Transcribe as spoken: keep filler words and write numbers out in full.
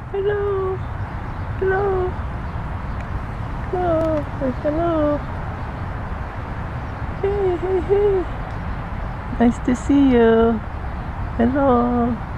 Hello. Hello. Hello. Hello. Hey, hey, hey. Nice to see you. Hello.